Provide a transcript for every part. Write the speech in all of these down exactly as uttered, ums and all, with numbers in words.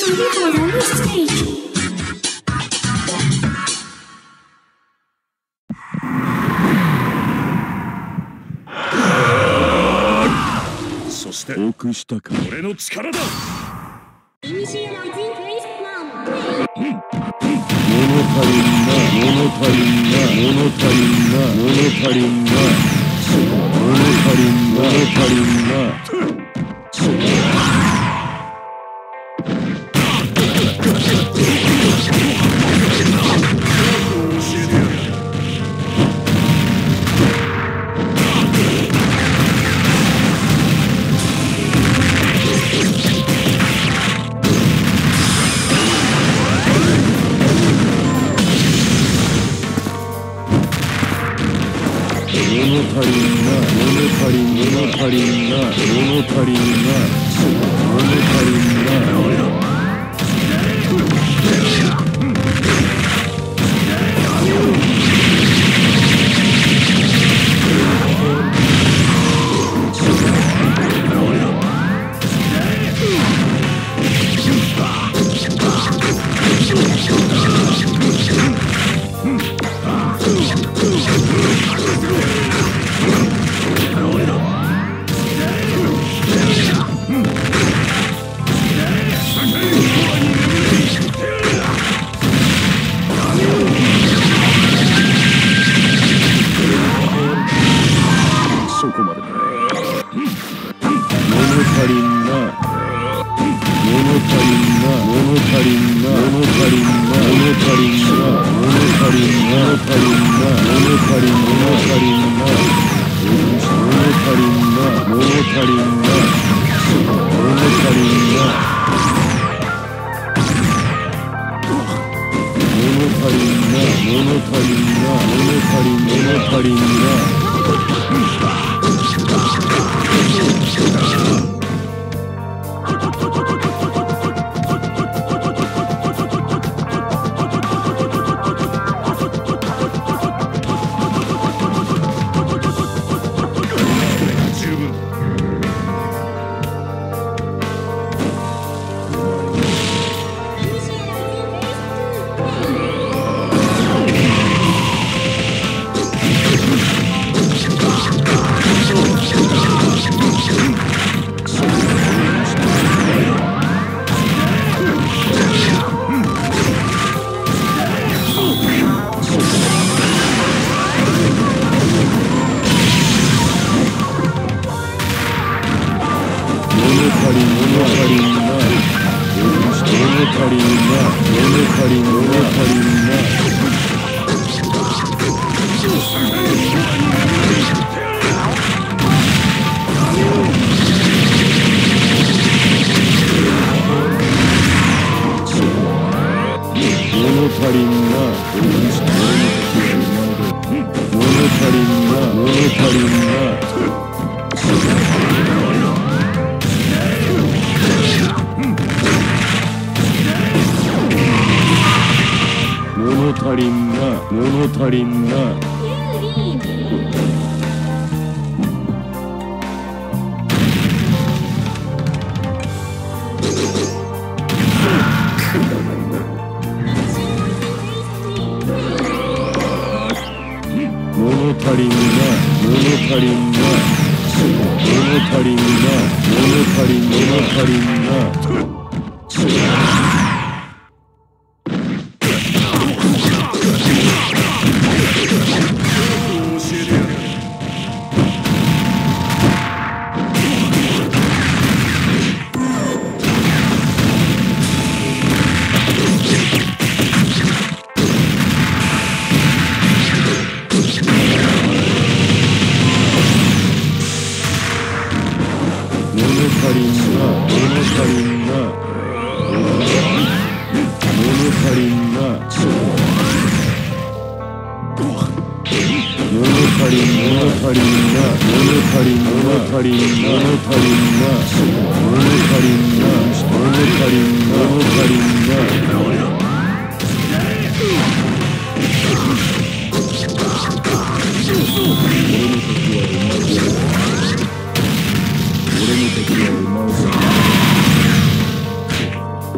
そして臆したか。俺の力だ。物足りんな、物足りんな、物足りんな、物足りんな、物足りんな、物足りんな。物足りんな、物足りんな、物足りんな、物足りんな、物足りんな。そこまでだ。物足りんな、物足りんな、物足りんな、物足りんな、物足りんな、物足りんな、物足りんな、物足りんな、物足りんな、物足りんな、物足りんな、物足りんな。物足りんな、物足りんな、物足りん、物足りんな。足りんな、物足りんな。物足りんな、物足りんな。物足りんな、物足りん、物足りんな。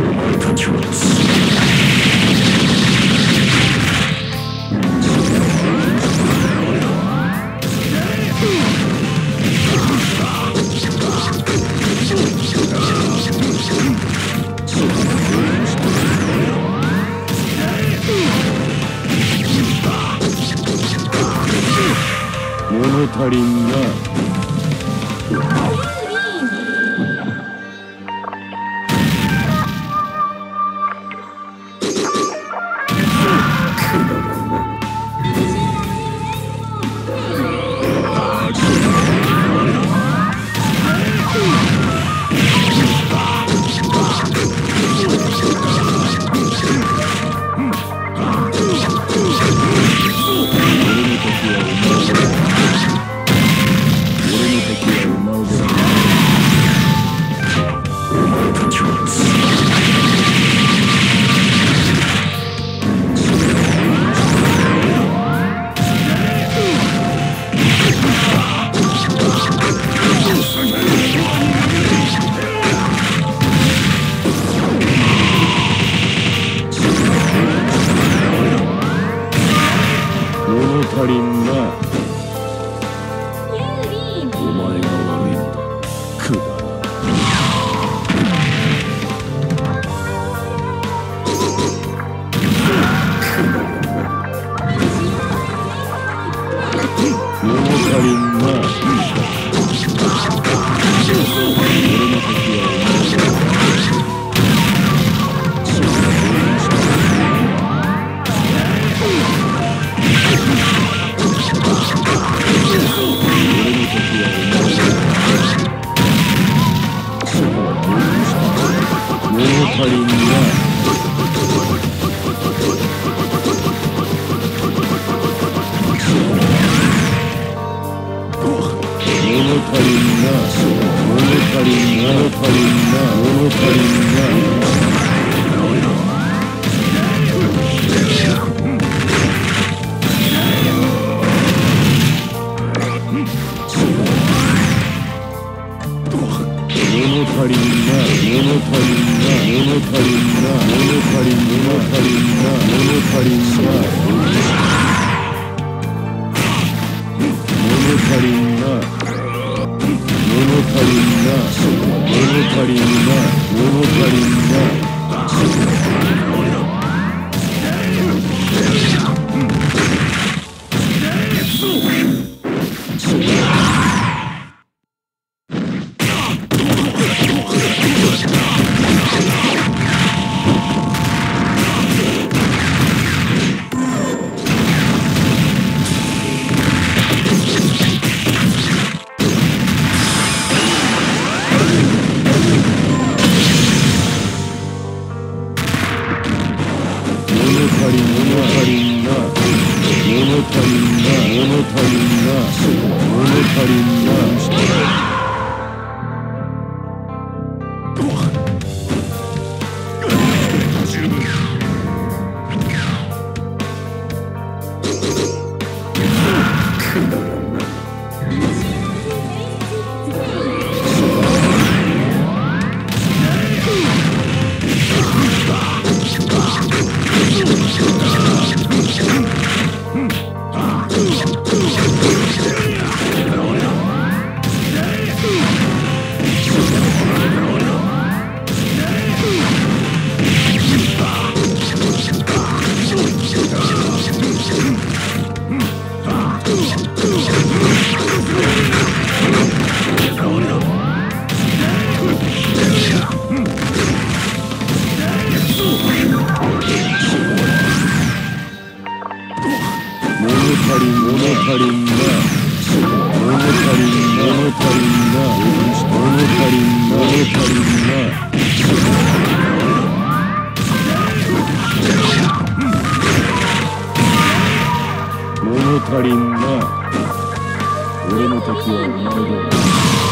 物足りんな。足りんな。お前が悪いんだ。くだら物足りんな。俺の時は足りんな。物足りんな。物足りんな。物足りんな。物足りんな。物足りんな。物足りんな。物足りんな。物足りんな。物足りんな。物足りんな。物足りんな。物足りんな。物足りんな。物足りんな。物足りんな。俺の時はお前だ。